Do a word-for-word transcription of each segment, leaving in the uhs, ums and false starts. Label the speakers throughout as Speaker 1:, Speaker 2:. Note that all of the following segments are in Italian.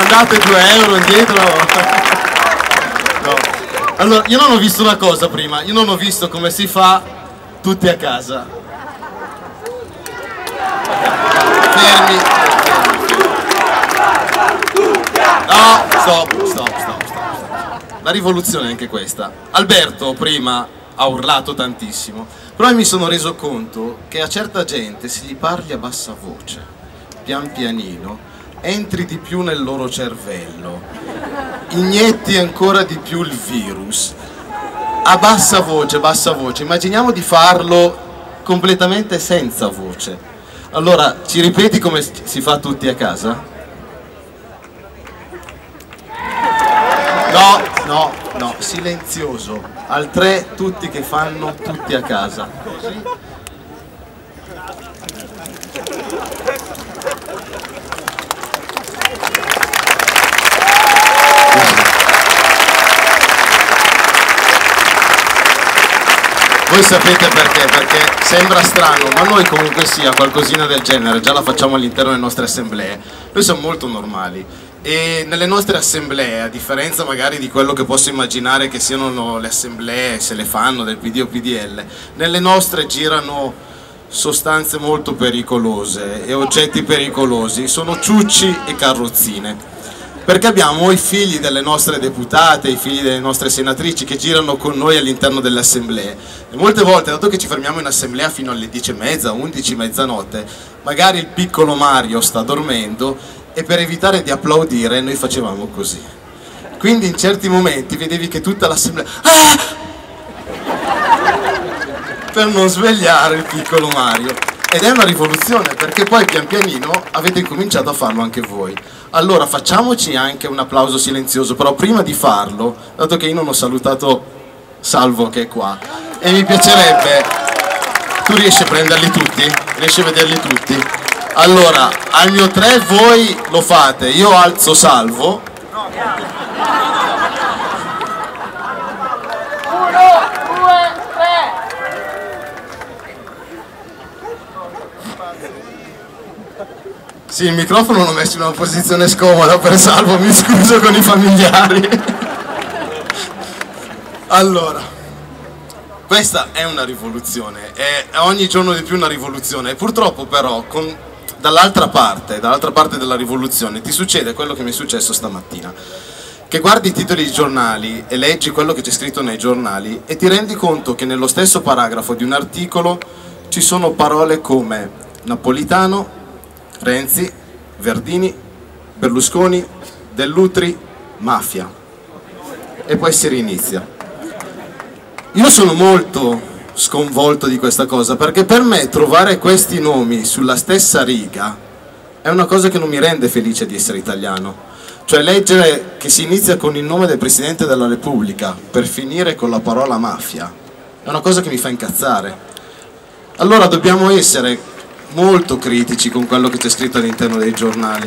Speaker 1: mandate due euro indietro. No. Allora, io non ho visto una cosa prima, io non ho visto come si fa tutti a casa. Fermi. No, stop, stop, stop, stop, stop. La rivoluzione è anche questa. Alberto prima ha urlato tantissimo, però mi sono reso conto che a certa gente se gli parli a bassa voce, pian pianino, entri di più nel loro cervello, inietti ancora di più il virus, a bassa voce, bassa voce. Immaginiamo di farlo completamente senza voce. Allora, ci ripeti come si fa tutti a casa? No, no, no, silenzioso. Al tre tutti che fanno tutti a casa. Così. Voi sapete perché? Perché sembra strano, ma noi comunque sia qualcosina del genere, già la facciamo all'interno delle nostre assemblee. Noi siamo molto normali e nelle nostre assemblee, a differenza magari di quello che posso immaginare che siano le assemblee, se le fanno del P D o P D L, nelle nostre girano sostanze molto pericolose e oggetti pericolosi, sono ciucci e carrozzine. Perché abbiamo i figli delle nostre deputate, i figli delle nostre senatrici che girano con noi all'interno delle assemblee e molte volte, dato che ci fermiamo in assemblea fino alle dieci e mezza, undici, mezzanotte, magari il piccolo Mario sta dormendo e per evitare di applaudire noi facevamo così. Quindi in certi momenti vedevi che tutta l'assemblea ah! per non svegliare il piccolo Mario. Ed è una rivoluzione, perché poi pian pianino avete incominciato a farlo anche voi. Allora facciamoci anche un applauso silenzioso, però prima di farlo, dato che io non ho salutato Salvo che è qua, e mi piacerebbe, tu riesci a prenderli tutti? Riesci a vederli tutti? Allora, al mio tre voi lo fate, io alzo Salvo. Sì, il microfono l'ho messo in una posizione scomoda per Salvo, mi scuso con i familiari. Allora, questa è una rivoluzione, è ogni giorno di più una rivoluzione e purtroppo però con, dall'altra parte, dall'altra parte della rivoluzione ti succede quello che mi è successo stamattina, che guardi i titoli di giornali e leggi quello che c'è scritto nei giornali e ti rendi conto che nello stesso paragrafo di un articolo ci sono parole come Napolitano, Renzi, Verdini, Berlusconi, Dell'Utri, mafia. E poi si rinizia. Io sono molto sconvolto di questa cosa, perché per me trovare questi nomi sulla stessa riga è una cosa che non mi rende felice di essere italiano. Cioè leggere che si inizia con il nome del Presidente della Repubblica per finire con la parola mafia è una cosa che mi fa incazzare. Allora dobbiamo essere molto critici con quello che c'è scritto all'interno dei giornali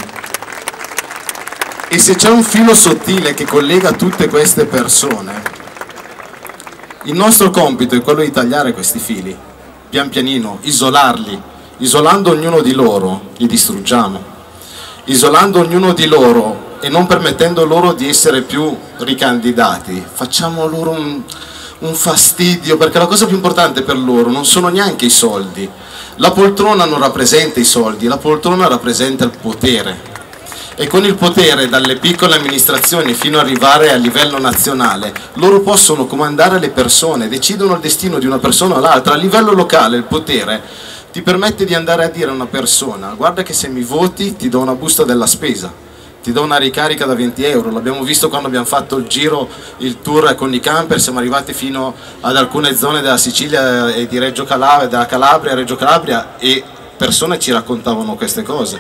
Speaker 1: e se c'è un filo sottile che collega tutte queste persone, il nostro compito è quello di tagliare questi fili pian pianino, isolarli. Isolando ognuno di loro li distruggiamo, isolando ognuno di loro e non permettendo loro di essere più ricandidati facciamo loro un, un fastidio, perché la cosa più importante per loro non sono neanche i soldi. La poltrona non rappresenta i soldi, la poltrona rappresenta il potere e con il potere dalle piccole amministrazioni fino ad arrivare a livello nazionale loro possono comandare le persone, decidono il destino di una persona o l'altra. A livello locale il potere ti permette di andare a dire a una persona guarda che se mi voti ti do una busta della spesa, ti do una ricarica da venti euro, l'abbiamo visto quando abbiamo fatto il giro, il tour con i camper, siamo arrivati fino ad alcune zone della Sicilia e di Reggio Calabria, della Calabria a Reggio Calabria e persone ci raccontavano queste cose.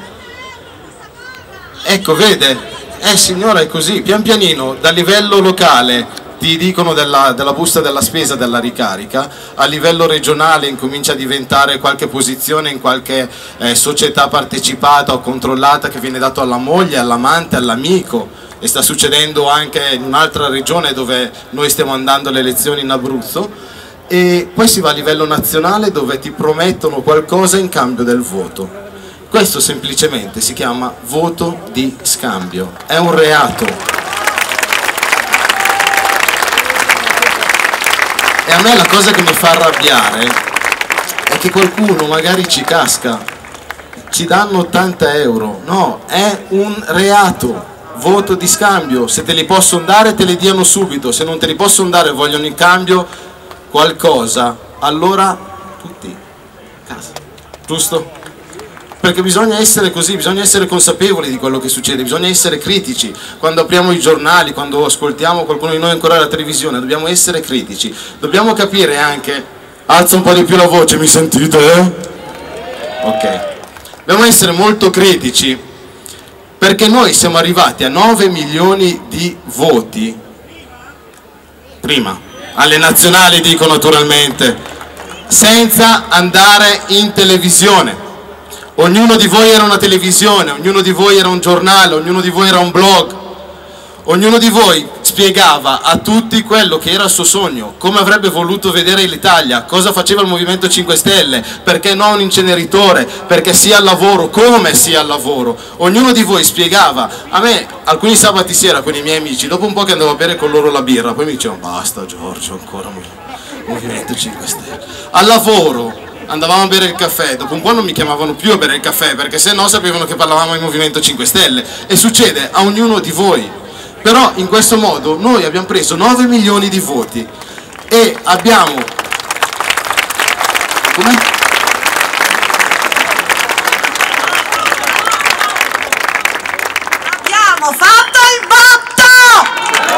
Speaker 1: Ecco, vede, eh signora è così, pian pianino dal livello locale ti dicono della, della busta della spesa, della ricarica, a livello regionale incomincia a diventare qualche posizione in qualche eh, società partecipata o controllata che viene dato alla moglie, all'amante, all'amico, e sta succedendo anche in un'altra regione dove noi stiamo andando alle elezioni in Abruzzo, e poi si va a livello nazionale dove ti promettono qualcosa in cambio del voto. Questo semplicemente si chiama voto di scambio, è un reato. E a me la cosa che mi fa arrabbiare è che qualcuno magari ci casca, ci danno ottanta euro, no, è un reato. Voto di scambio, se te li possono dare te li diano subito, se non te li possono dare e vogliono in cambio qualcosa, allora tutti a casa, giusto? Perché bisogna essere così, bisogna essere consapevoli di quello che succede, bisogna essere critici. Quando apriamo i giornali, quando ascoltiamo qualcuno di noi ancora alla televisione, dobbiamo essere critici, dobbiamo capire anche, alza un po' di più la voce, mi sentite? Ok, dobbiamo essere molto critici, perché noi siamo arrivati a nove milioni di voti, prima, alle nazionali dico naturalmente, senza andare in televisione. Ognuno di voi era una televisione, ognuno di voi era un giornale, ognuno di voi era un blog, ognuno di voi spiegava a tutti quello che era il suo sogno, come avrebbe voluto vedere l'Italia, cosa faceva il Movimento cinque Stelle, perché no un inceneritore, perché sia al lavoro, come sia al lavoro. Ognuno di voi spiegava. A me alcuni sabati sera con i miei amici, dopo un po' che andavo a bere con loro la birra, poi mi dicevano basta Giorgio, ancora Movimento cinque Stelle. Al lavoro andavamo a bere il caffè, dopo un po' non mi chiamavano più a bere il caffè, perché se no sapevano che parlavamo di Movimento cinque Stelle. E succede a ognuno di voi. Però in questo modo noi abbiamo preso nove milioni di voti e abbiamo... Com'è?
Speaker 2: Abbiamo fatto il botto!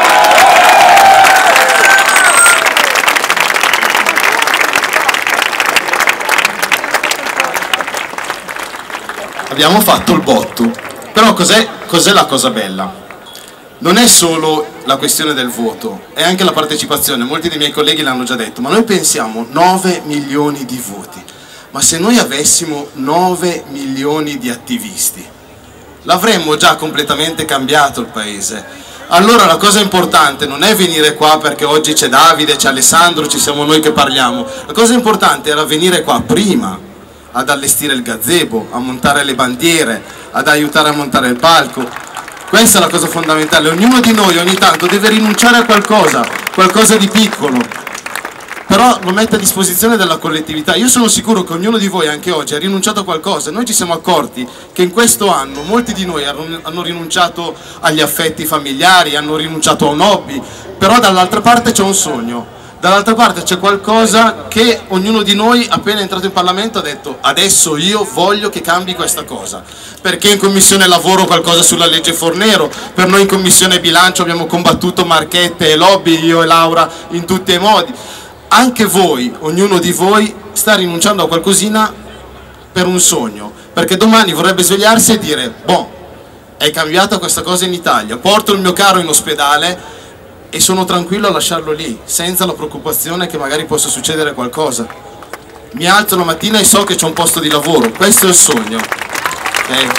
Speaker 1: Abbiamo fatto il botto. Però cos'è, cos'è la cosa bella? Non è solo la questione del voto, è anche la partecipazione. Molti dei miei colleghi l'hanno già detto, ma noi pensiamo nove milioni di voti, ma se noi avessimo nove milioni di attivisti, l'avremmo già completamente cambiato il paese. Allora la cosa importante non è venire qua perché oggi c'è Davide, c'è Alessandro, ci siamo noi che parliamo. La cosa importante era venire qua prima, ad allestire il gazebo, a montare le bandiere, ad aiutare a montare il palco. Questa è la cosa fondamentale. Ognuno di noi ogni tanto deve rinunciare a qualcosa, qualcosa di piccolo, però lo mette a disposizione della collettività. Io sono sicuro che ognuno di voi anche oggi ha rinunciato a qualcosa. Noi ci siamo accorti che in questo anno molti di noi hanno rinunciato agli affetti familiari, hanno rinunciato a un hobby, però dall'altra parte c'è un sogno. Dall'altra parte c'è qualcosa che ognuno di noi appena entrato in Parlamento ha detto adesso io voglio che cambi questa cosa, perché in Commissione Lavoro qualcosa sulla legge Fornero, per noi in Commissione Bilancio abbiamo combattuto marchette e lobby, io e Laura, in tutti i modi. Anche voi, ognuno di voi sta rinunciando a qualcosina per un sogno, perché domani vorrebbe svegliarsi e dire boh, è cambiata questa cosa in Italia, porto il mio caro in ospedale e sono tranquillo a lasciarlo lì, senza la preoccupazione che magari possa succedere qualcosa. Mi alzo la mattina e so che c'è un posto di lavoro, questo è il sogno. Okay?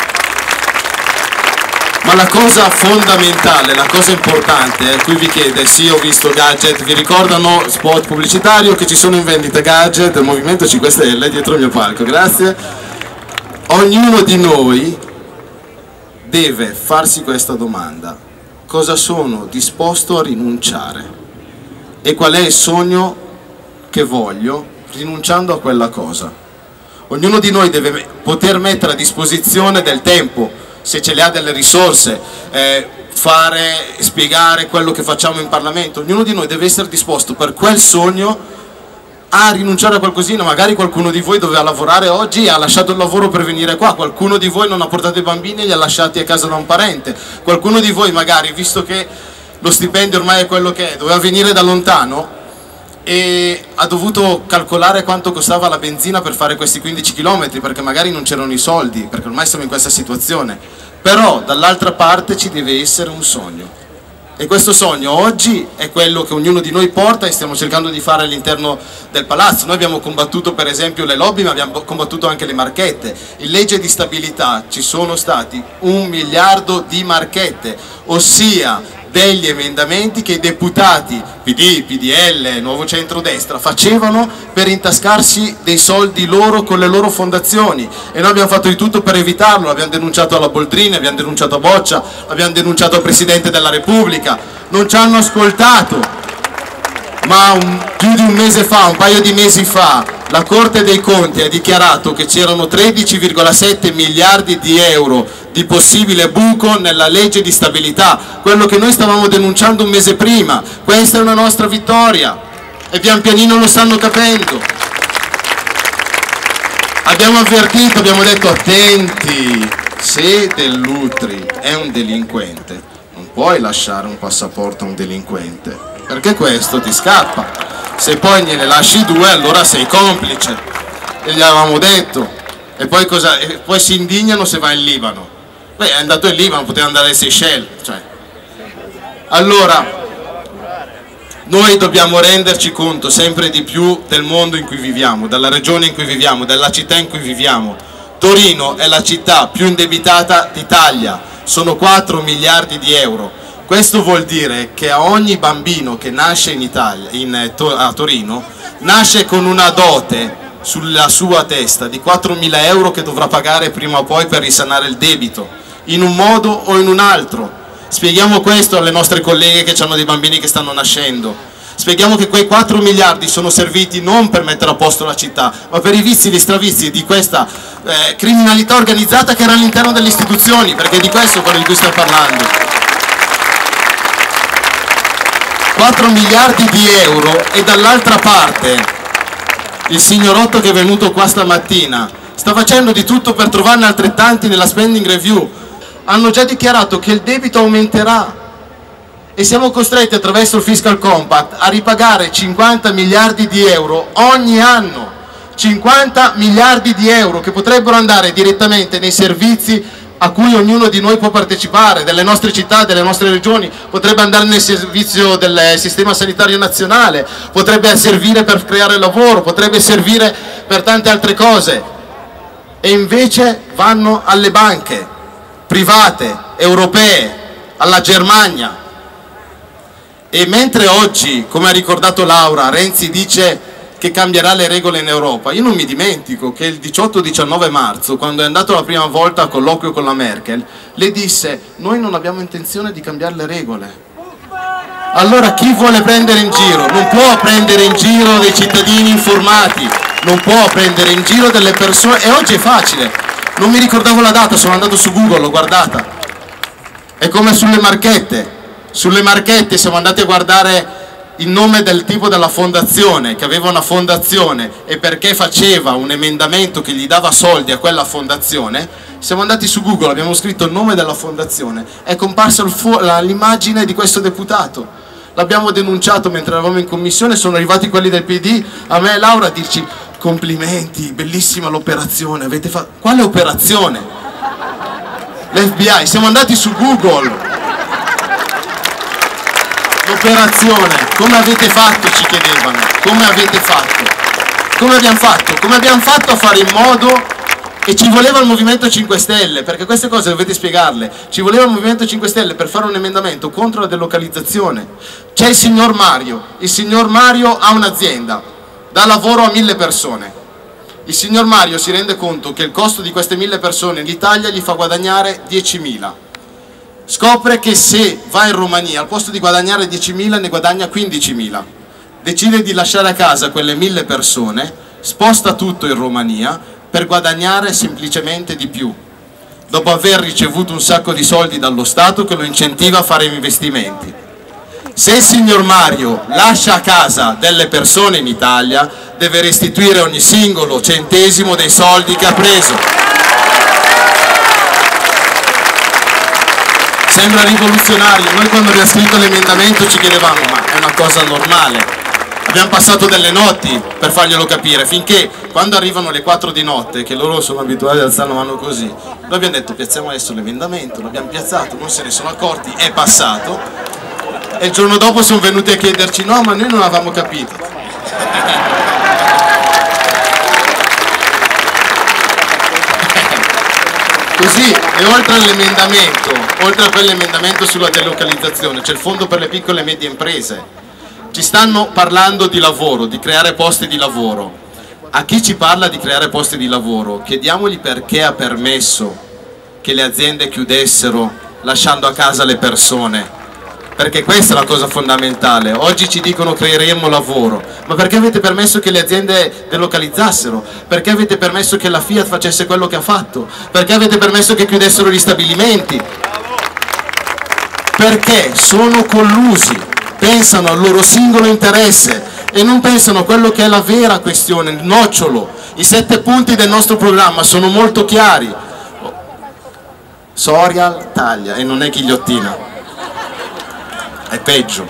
Speaker 1: Ma la cosa fondamentale, la cosa importante, eh, qui vi chiede, sì ho visto gadget, vi ricordano spot pubblicitario che ci sono in vendita gadget del Movimento cinque Stelle dietro il mio palco, grazie. Ognuno di noi deve farsi questa domanda. Cosa sono disposto a rinunciare e qual è il sogno che voglio rinunciando a quella cosa. Ognuno di noi deve poter mettere a disposizione del tempo, se ce le ha delle risorse, eh, fare, spiegare quello che facciamo in Parlamento. Ognuno di noi deve essere disposto per quel sogno a rinunciare a qualcosina. Magari qualcuno di voi doveva lavorare oggi e ha lasciato il lavoro per venire qua, qualcuno di voi non ha portato i bambini e li ha lasciati a casa da un parente, qualcuno di voi magari, visto che lo stipendio ormai è quello che è, doveva venire da lontano e ha dovuto calcolare quanto costava la benzina per fare questi quindici chilometri, perché magari non c'erano i soldi, perché ormai siamo in questa situazione. Però dall'altra parte ci deve essere un sogno. E questo sogno oggi è quello che ognuno di noi porta e stiamo cercando di fare all'interno del palazzo. Noi abbiamo combattuto per esempio le lobby, ma abbiamo combattuto anche le marchette. In legge di stabilità ci sono stati un miliardo di marchette, ossia degli emendamenti che i deputati P D, P D L, Nuovo Centrodestra facevano per intascarsi dei soldi loro con le loro fondazioni, e noi abbiamo fatto di tutto per evitarlo. Abbiamo denunciato alla Boldrini, abbiamo denunciato a Boccia, abbiamo denunciato al Presidente della Repubblica, non ci hanno ascoltato. Ma un, più di un mese fa, un paio di mesi fa, la Corte dei Conti ha dichiarato che c'erano tredici virgola sette miliardi di euro di possibile buco nella legge di stabilità, quello che noi stavamo denunciando un mese prima. Questa è una nostra vittoria e pian pianino lo stanno capendo. Abbiamo avvertito, abbiamo detto attenti, se Dell'Utri è un delinquente non puoi lasciare un passaporto a un delinquente, perché questo ti scappa. Se poi gliene lasci due allora sei complice, e gli avevamo detto. E poi, cosa? E poi si indignano se va in Libano. Beh, è andato in Libano, poteva andare ai Seychelles, cioè. Allora, noi dobbiamo renderci conto sempre di più del mondo in cui viviamo, della regione in cui viviamo, della città in cui viviamo. Torino è la città più indebitata d'Italia, sono quattro miliardi di euro. Questo vuol dire che a ogni bambino che nasce in Italia, in, a Torino, nasce con una dote sulla sua testa di quattromila euro che dovrà pagare prima o poi per risanare il debito, in un modo o in un altro. Spieghiamo questo alle nostre colleghe che hanno dei bambini che stanno nascendo. Spieghiamo che quei quattro miliardi sono serviti non per mettere a posto la città, ma per i vizi e gli stravizi di questa eh, criminalità organizzata che era all'interno delle istituzioni, perché è di questo quello di cui stiamo parlando. quattro miliardi di euro, e dall'altra parte il signorotto che è venuto qua stamattina sta facendo di tutto per trovarne altrettanti nella spending review. Hanno già dichiarato che il debito aumenterà e siamo costretti attraverso il fiscal compact a ripagare cinquanta miliardi di euro ogni anno. cinquanta miliardi di euro che potrebbero andare direttamente nei servizi a cui ognuno di noi può partecipare, delle nostre città, delle nostre regioni, potrebbe andare nel servizio del sistema sanitario nazionale, potrebbe servire per creare lavoro, potrebbe servire per tante altre cose, e invece vanno alle banche private, europee, alla Germania. E mentre oggi, come ha ricordato Laura, Renzi dice che cambierà le regole in Europa, io non mi dimentico che il diciotto diciannove marzo, quando è andato la prima volta a colloquio con la Merkel, le disse: noi non abbiamo intenzione di cambiare le regole. Allora chi vuole prendere in giro? Non può prendere in giro dei cittadini informati, non può prendere in giro delle persone, e oggi è facile. Non mi ricordavo la data, sono andato su Google, l'ho guardata. È come sulle marchette. Sulle marchette siamo andati a guardare il nome del tipo della fondazione, che aveva una fondazione, e perché faceva un emendamento che gli dava soldi a quella fondazione, siamo andati su Google, abbiamo scritto il nome della fondazione, è comparsa l'immagine di questo deputato. L'abbiamo denunciato mentre eravamo in commissione, sono arrivati quelli del P D, a me e Laura, a dirci: complimenti, bellissima l'operazione, avete fatto... Quale operazione? L'F B I, siamo andati su Google. L'operazione, come avete fatto, ci chiedevano, come avete fatto? Come abbiamo fatto? Come abbiamo fatto a fare in modo, e ci voleva il Movimento cinque Stelle, perché queste cose dovete spiegarle, ci voleva il Movimento cinque Stelle per fare un emendamento contro la delocalizzazione. C'è il signor Mario, il signor Mario ha un'azienda, dà lavoro a mille persone. Il signor Mario si rende conto che il costo di queste mille persone in Italia gli fa guadagnare diecimila. Scopre che se va in Romania al posto di guadagnare diecimila ne guadagna quindicimila. Decide di lasciare a casa quelle mille persone, sposta tutto in Romania per guadagnare semplicemente di più, dopo aver ricevuto un sacco di soldi dallo Stato che lo incentiva a fare investimenti. Se il signor Mario lascia a casa delle persone in Italia, deve restituire ogni singolo centesimo dei soldi che ha preso. Sembra rivoluzionario, noi quando abbiamo scritto l'emendamento ci chiedevamo: ma è una cosa normale? Abbiamo passato delle notti per farglielo capire, finché quando arrivano le quattro di notte, che loro sono abituati ad alzare la mano così, noi abbiamo detto: piazziamo adesso l'emendamento, l'abbiamo piazzato, non se ne sono accorti, è passato, e il giorno dopo sono venuti a chiederci: no, ma noi non avevamo capito. così, e oltre all'emendamento, oltre a quell'emendamento sulla delocalizzazione, c'è il fondo per le piccole e medie imprese. Ci stanno parlando di lavoro, di creare posti di lavoro. A chi ci parla di creare posti di lavoro, chiediamogli perché ha permesso che le aziende chiudessero lasciando a casa le persone. Perché questa è la cosa fondamentale. Oggi ci dicono creeremo lavoro, ma perché avete permesso che le aziende delocalizzassero? Perché avete permesso che la Fiat facesse quello che ha fatto? Perché avete permesso che chiudessero gli stabilimenti? Perché sono collusi, pensano al loro singolo interesse e non pensano a quello che è la vera questione, il nocciolo. I sette punti del nostro programma sono molto chiari. Sorial taglia e non è ghigliottina. È peggio.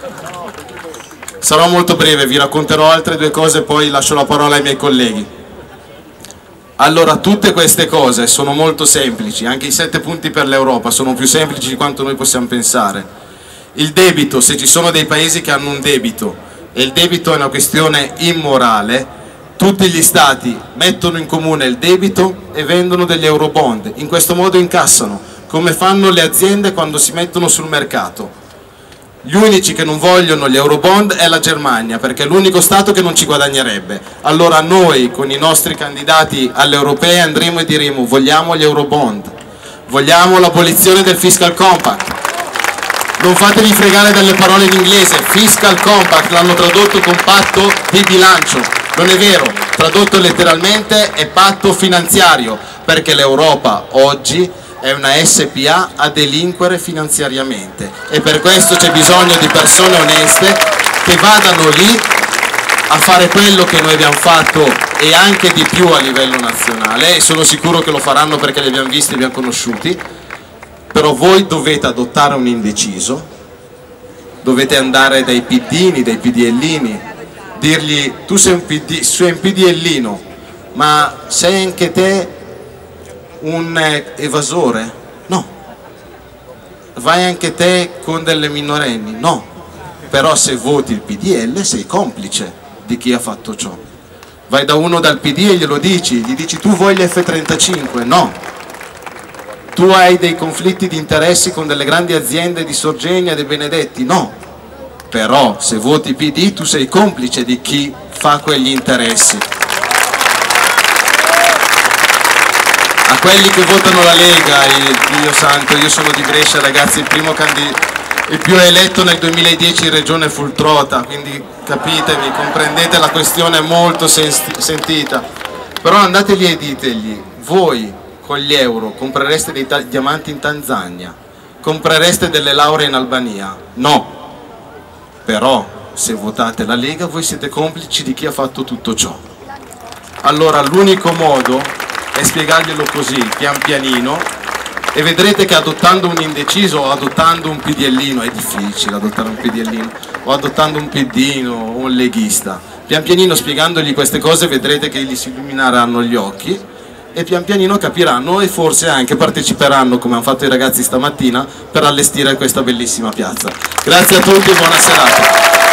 Speaker 1: Sarò molto breve, vi racconterò altre due cose e poi lascio la parola ai miei colleghi. Allora, tutte queste cose sono molto semplici, anche i sette punti per l'Europa sono più semplici di quanto noi possiamo pensare. Il debito, se ci sono dei paesi che hanno un debito e il debito è una questione immorale, tutti gli stati mettono in comune il debito e vendono degli eurobond. In questo modo incassano, come fanno le aziende quando si mettono sul mercato. Gli unici che non vogliono gli eurobond è la Germania, perché è l'unico Stato che non ci guadagnerebbe. Allora noi con i nostri candidati alle europee andremo e diremo: vogliamo gli eurobond, vogliamo l'abolizione del fiscal compact. Non fatevi fregare dalle parole in inglese. Fiscal compact l'hanno tradotto con patto di bilancio, non è vero, tradotto letteralmente è patto finanziario, perché l'Europa oggi è una S P A a delinquere finanziariamente e per questo c'è bisogno di persone oneste che vadano lì a fare quello che noi abbiamo fatto e anche di più a livello nazionale, e sono sicuro che lo faranno perché li abbiamo visti e li abbiamo conosciuti. Però voi dovete adottare un indeciso, dovete andare dai piddini, dai pidellini, dirgli: tu sei un, P D, sei un pidellino, ma sei anche te un evasore? No. Vai anche te con delle minorenni? No. Però se voti il P D L sei complice di chi ha fatto ciò. Vai da uno dal P D e glielo dici, gli dici: tu vuoi gli F trentacinque? No. Tu hai dei conflitti di interessi con delle grandi aziende di Sorgenia e dei Benedetti? No. Però se voti P D tu sei complice di chi fa quegli interessi. A quelli che votano la Lega, Dio santo, io sono di Brescia, ragazzi, il primo candidato, il più eletto nel duemiladieci in regione fu il Trota, quindi capitemi, comprendete, la questione è molto sentita. Però andate lì e ditegli: voi con gli euro comprereste dei diamanti in Tanzania? Comprereste delle lauree in Albania? No. Però se votate la Lega voi siete complici di chi ha fatto tutto ciò. Allora l'unico modo è spiegarglielo così, pian pianino, e vedrete che adottando un indeciso o adottando un pidellino, è difficile adottare un pidellino, o adottando un piddino o un leghista, pian pianino spiegandogli queste cose vedrete che gli si illumineranno gli occhi e pian pianino capiranno e forse anche parteciperanno, come hanno fatto i ragazzi stamattina, per allestire questa bellissima piazza. Grazie a tutti e buona serata.